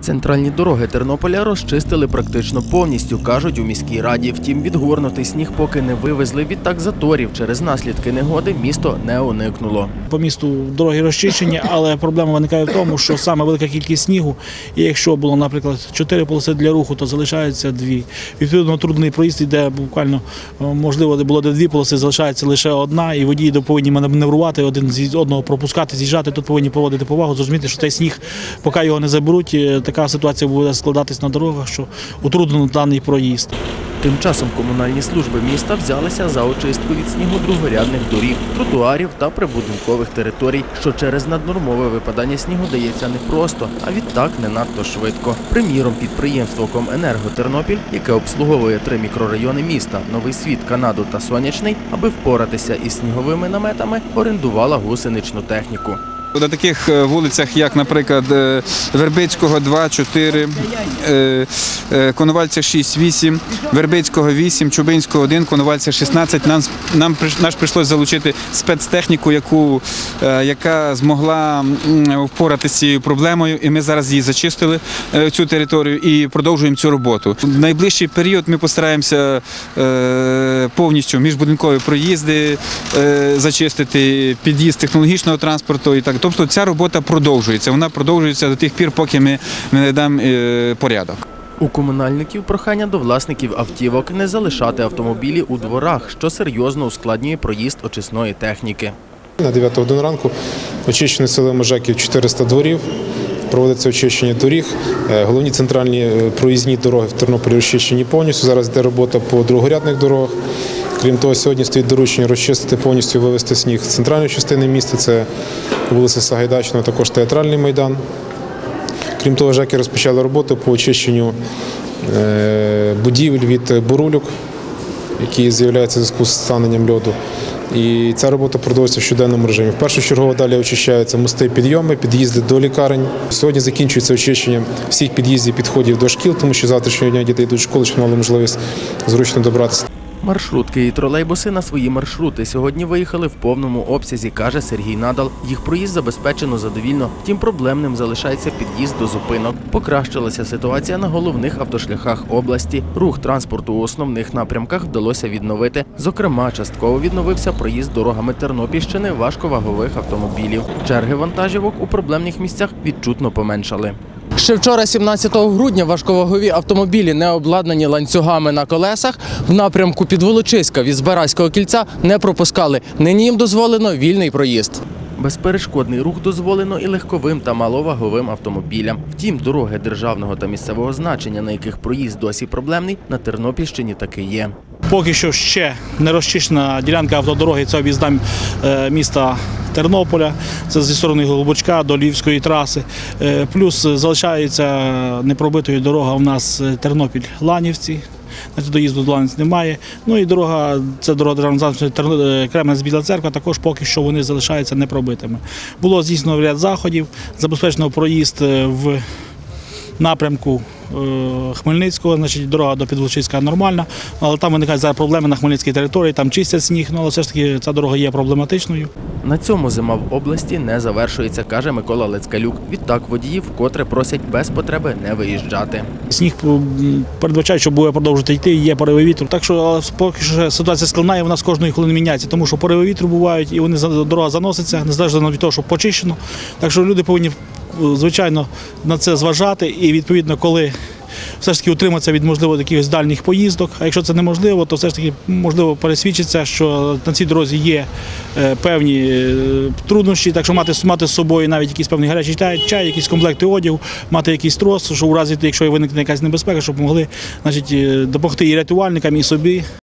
Центральні дороги Тернополя розчистили практично повністю, кажуть у міській раді. Втім, відгорнутий сніг поки не вивезли. Відтак заторів через наслідки негоди місто не уникнуло. По місту дороги розчищені, але проблема виникає в тому, що саме велика кількість снігу, і якщо було, наприклад, 4 полоси для руху, то залишається 2. Відповідно, трудний проїзд йде буквально, можливо, де було 2 полоси, залишається лише 1, і водії повинні маневрувати, один з одного пропускати, з'їжджати, тут повинні проводити повагу, зрозуміти, що цей сніг, поки його не заберуть, така ситуація буде складатись на дорогах, що утруднено даний проїзд. Тим часом комунальні служби міста взялися за очистку від снігу другорядних доріг, тротуарів та прибудинкових територій, що через наднормове випадання снігу дається непросто, а відтак не надто швидко. Приміром, підприємство «Коменерго Тернопіль», яке обслуговує 3 мікрорайони міста – Новий Світ, Канаду та Сонячний, аби впоратися із сніговими наметами, орендувала гусеничну техніку. На таких вулицях, як, наприклад, Вербицького 2, 4, Коновальця 6, 8, Вербицького 8, Чубинського 1, Коновальця 16, нам прийшлося залучити спецтехніку, яка змогла впоратися з цією проблемою, і ми зараз її зачистили, цю територію, і продовжуємо цю роботу. В найближчий період ми постараємося повністю міжбудинкові проїзди зачистити, під'їзд технологічного транспорту і так. Тобто ця робота продовжується. Вона продовжується до тих пір, поки ми не надамо порядок. У комунальників прохання до власників автівок не залишати автомобілі у дворах, що серйозно ускладнює проїзд очисної техніки. На 9 годину ранку очищено силами ЖЕКів 400 дворів. Проводиться очищення доріг. Головні центральні проїзні дороги в Тернополі розчищені повністю. Зараз йде робота по другорядних дорогах. Крім того, сьогодні стоїть доручення розчистити повністю, вивести сніг з центральної частини міста. Це вулиця Сагайдачного, також Театральний майдан. Крім того, ЖЕКи розпочали роботу по очищенню будівель від бурульок, які з'являються в зв'язку з станенням льоду. І ця робота продовжується в щоденному режимі. В першу чергу далі очищаються мости, підйоми, під'їзди до лікарень. Сьогодні закінчується очищення всіх під'їздів, підходів до шкіл, тому що завтрашнього дня діти йдуть в школу, щоб мали можливість зручно добратися. Маршрутки і тролейбуси на свої маршрути сьогодні виїхали в повному обсязі, каже Сергій Надал. Їх проїзд забезпечено задовільно, втім проблемним залишається під'їзд до зупинок. Покращилася ситуація на головних автошляхах області. Рух транспорту у основних напрямках вдалося відновити. Зокрема, частково відновився проїзд дорогами Тернопільщини важковагових автомобілів. Черги вантажівок у проблемних місцях відчутно поменшали. Ще вчора, 17 грудня, важковагові автомобілі, не обладнані ланцюгами на колесах, в напрямку Підволочиська від Збаразького кільця не пропускали. Нині їм дозволено вільний проїзд. Безперешкодний рух дозволено і легковим та маловаговим автомобілям. Втім, дороги державного та місцевого значення, на яких проїзд досі проблемний, на Тернопільщині таки є. Поки що ще не розчищена ділянка автодороги, це об'їзда міста Тернополя, це зі сторони Голубочка до Львівської траси. Плюс залишається непробитою дорога у нас Тернопіль-Ланівці. Доїзду до Ланівці немає. Ну і дорога, це дорога державного значення Кременець-Біла Церква, також поки що вони залишаються непробитими. Було здійснено ряд заходів, забезпечено проїзд в напрямку Хмельницького, значить дорога до Підволочиська нормальна, але там виникають зараз проблеми на Хмельницькій території, там чистять сніг, але все ж таки ця дорога є проблематичною. На цьому зима в області не завершується, каже Микола Лецькалюк. Відтак водіїв вкотре просять без потреби не виїжджати. Сніг передбачає, що буде продовжувати йти, є пориви вітру. Так що поки що ситуація складна і вона з кожної хвилини міняється, тому що пориви вітру бувають і дорога заноситься, незалежно від того, що почищено. Так що люди повинні, звичайно, на це зважати і, відповідно, коли все ж таки утриматися від, можливо, якихось дальніх поїздок, а якщо це неможливо, то все ж таки, можливо, пересвідчиться, що на цій дорозі є певні труднощі, так що мати з собою навіть якийсь певний гарячий чай, якісь комплекти одягу, мати якийсь трос, що у разі, якщо виникне якась небезпека, щоб могли, значить, допомогти і рятувальникам, і собі.